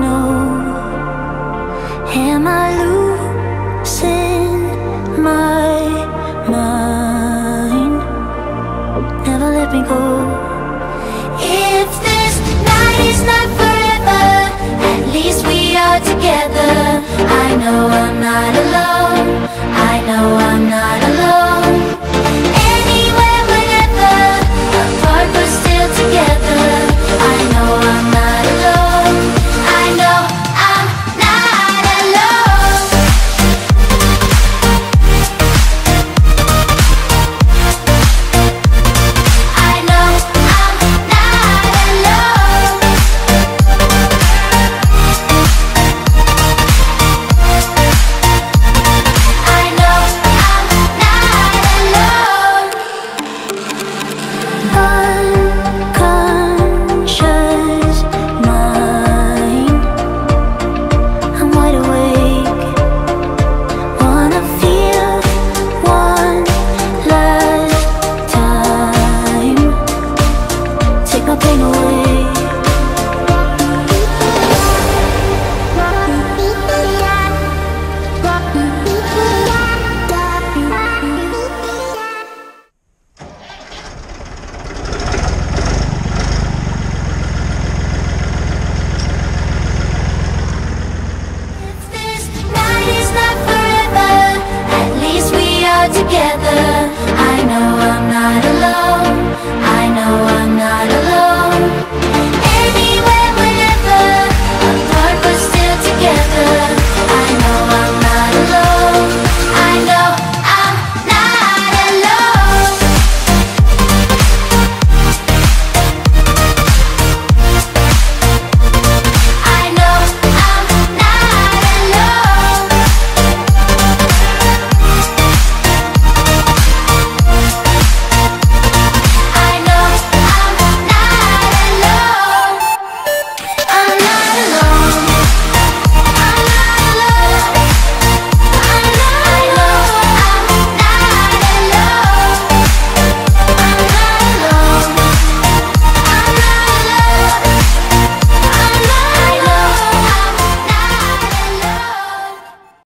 know. Am I losing my mind? Never let me go. If this night is not forever, at least we are together. I know I'm not alone. I know I'm not alone. Anywhere, whenever, apart but still together. I know I'm not alone. I know I'm not alone. I know I'm not alone. I know I'm not alone. Unconscious mind, I'm wide awake. Wanna feel one last time. Take my pain away. If this night is not forever, at least we are together. I know I'm not alone.